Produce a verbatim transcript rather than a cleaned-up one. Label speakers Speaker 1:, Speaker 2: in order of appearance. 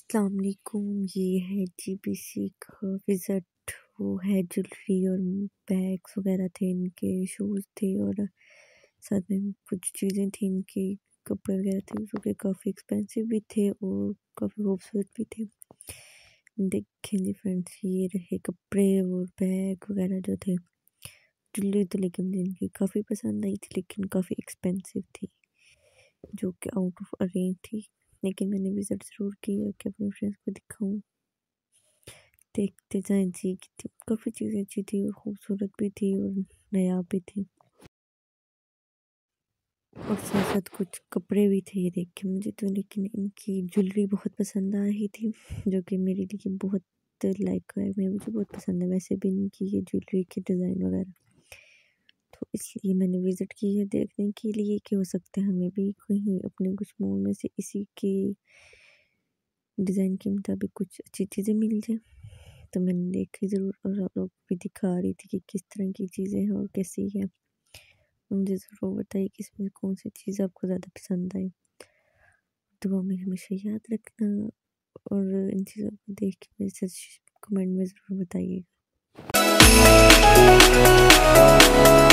Speaker 1: अस्सलाम वालेकुम। ये है जीबीसी का विज़िट। वो है ज्वेलरी और बैग्स वगैरह थे, इनके शूज़ थे और साथ में कुछ चीज़ें थी, इनके कपड़े वगैरह थे जो कि काफ़ी एक्सपेंसिव भी थे और काफ़ी खूबसूरत भी थे। देखें जी फ्रेंड्स, ये रहे कपड़े और बैग वगैरह जो थे। ज्वेलरी तो लेकिन मुझे इनकी काफ़ी पसंद आई थी, लेकिन काफ़ी एक्सपेंसिव थी, जो कि आउट ऑफ रेंज थी। लेकिन मैंने विज़िट ज़रूर की है कि अपने फ्रेंड्स को दिखाऊं। देखते जाएं जी, कितनी काफ़ी चीज़ें अच्छी थी और खूबसूरत भी थी और नायाब भी थी, और साथ साथ कुछ कपड़े भी थे। ये देख के मुझे तो लेकिन इनकी ज्वेलरी बहुत पसंद आ रही थी, जो कि मेरे लिए बहुत लाइक है, मैं मुझे बहुत पसंद है वैसे भी इनकी ये ज्वेलरी के डिज़ाइन वगैरह। तो इसलिए मैंने विज़िट की है देखने के लिए कि हो सकता है हमें भी कहीं अपने कुछ मूड में से इसी के डिज़ाइन के मुताबिक कुछ अच्छी चीज़ें मिल जाए। तो मैंने देखी ज़रूर और आप लोग भी दिखा रही थी कि किस तरह की चीज़ें हैं और कैसी है। मुझे ज़रूर बताइए कि इसमें कौन सी चीज़ आपको ज़्यादा पसंद आई। दुआ में हमेशा याद रखना और इन चीज़ों को देख के मेरे साथ कमेंट में ज़रूर बताइएगा।